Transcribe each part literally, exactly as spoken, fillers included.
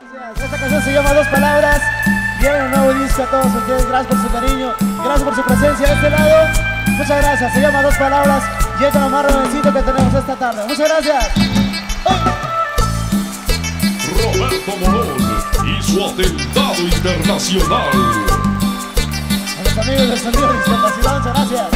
Gracias. Esta canción se llama Dos Palabras. Viene un nuevo disco a todos ustedes. Gracias por su cariño. Gracias por su presencia de este lado. Muchas gracias. Se llama Dos Palabras. Y es lo más jovencito que tenemos esta tarde. Muchas gracias. ¡Ay! Roberto Morón y su atentado internacional. A los amigos del sonido de discapacidad, muchas gracias.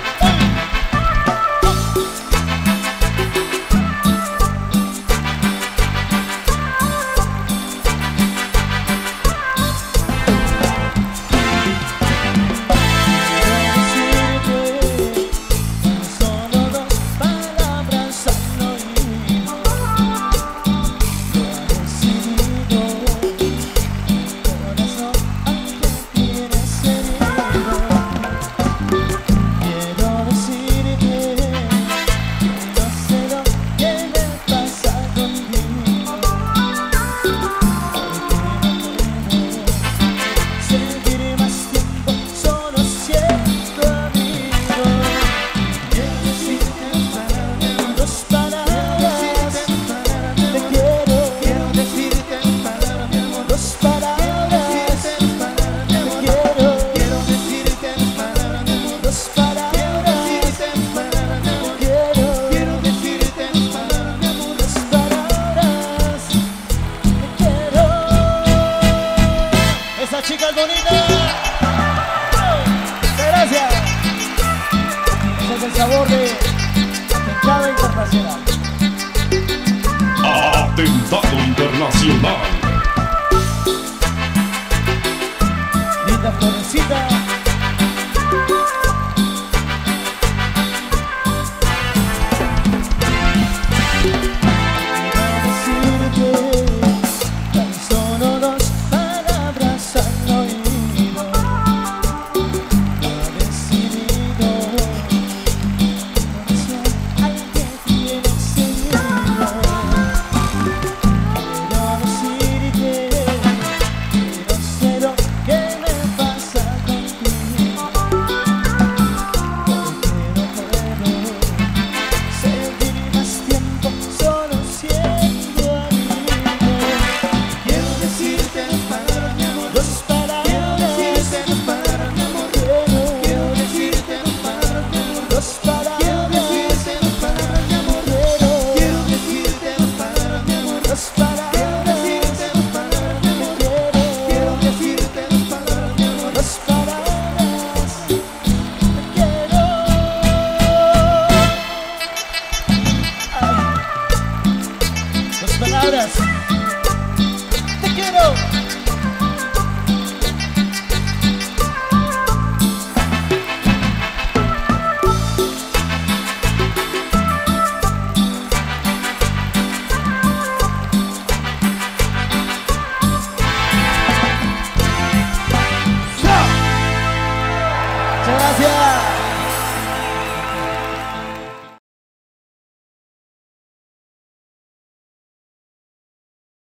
Chicas bonitas, gracias. Ese es el sabor de Atentado Internacional. Atentado Internacional. Linda florecita. Palabras. Te quiero. Muchas gracias.